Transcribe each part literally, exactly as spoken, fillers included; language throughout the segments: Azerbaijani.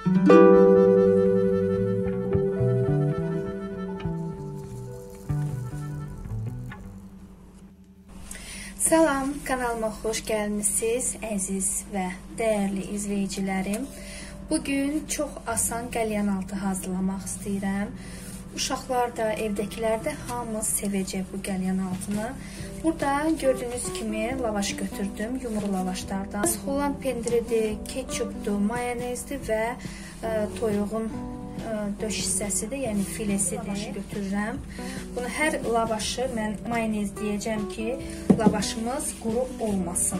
Salam, kanalıma xoş gəlmisiniz, əziz və dəyərli izləyicilərim. Bugün çox asan qəlyanaltı hazırlamaq istəyirəm. Uşaqlar da, evdəkilər də hamımız sevəcək bu qəlyanaltını. Burada gördüyünüz kimi lavaş götürdüm, yumru lavaşlardan. Holland pendiridir, ketçupdur, mayonezdir və ə, toyuğun döş hissəsidir, yəni filesidir. Lavaşı götürürəm. Bunu hər lavaşı mən mayonez deyəcəm ki, lavaşımız quru olmasın.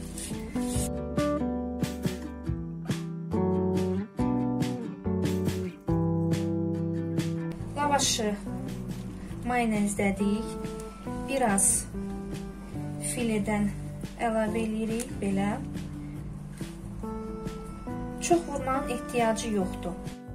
Lavaşı mayonezlədik. Biraz filedən əlavə edirik belə. Çox vurmanın ehtiyacı yoxdur.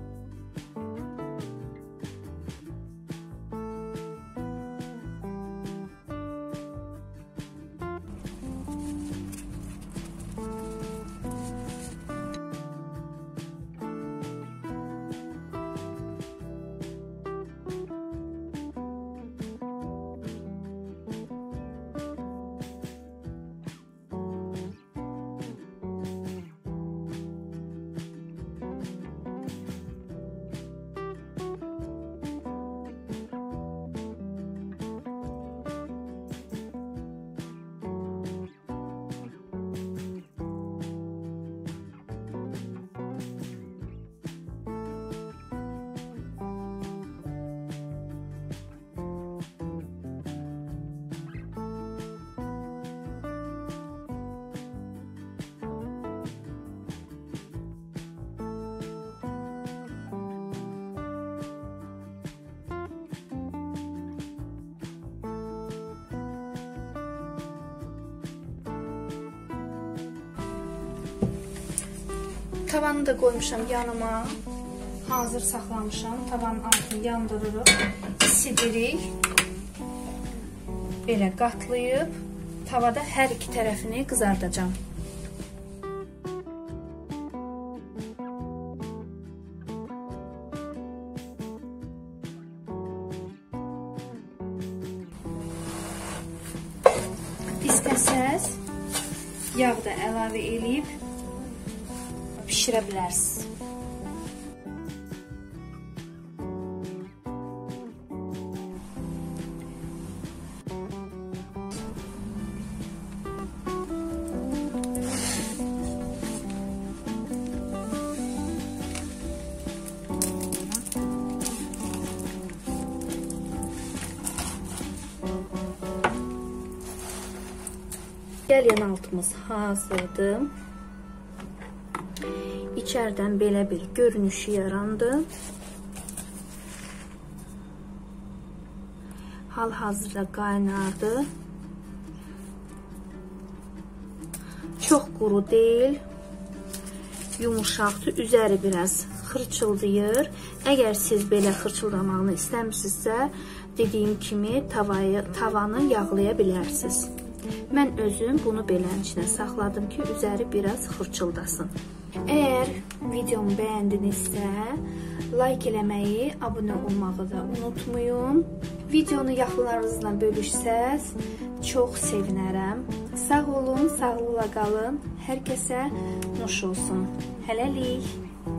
Tavanı da koymuşam yanıma. Hazır saxlamışam. Tavanın altını yandırırıq. İsidirik. Belə qatlayıb tavada hər iki tərəfini qızardacağam. İstəsəz yağ da əlavə edib pişirə bilərsiniz. Qəlyanaltımız hazırdır. İçərdən belə bir görünüşü yarandı. Hal-hazırda qaynardı. Çox quru deyil. Yumuşaqdır. Üzəri biraz xırçıldayır. Əgər siz belə xırçıldamağını istəmirsinizsə, dediyim kimi tavayı, tavanı yağlaya bilərsiniz. Mən özüm bunu belənin içinə saxladım ki, üzəri biraz xırçıldasın. Əgər videomu bəyəndinizsə, like eləməyi, abunə olmağı da unutmayın. Videonu yaxınlarınızla bölüşsəz, çox sevinərəm. Sağ olun, sağlıqla qalın. Hər kəsə nuş olsun. Hələlik.